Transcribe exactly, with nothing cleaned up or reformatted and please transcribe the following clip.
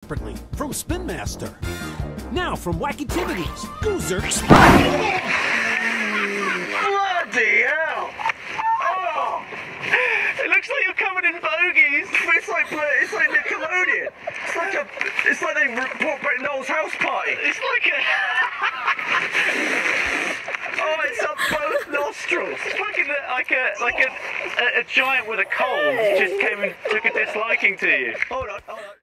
separately from Spin Master. Now from Wacky-Tivities, Goozerk. Bloody hell! Oh! It looks like you're covered in bogies. It's like it's like Nickelodeon. It's like a it's like they brought Brett Knowles' house party. It's like a oh, it's up both nostrils. It's fucking like a like a, a, a giant with a cold just came and took a disliking to you. Hold on, hold on.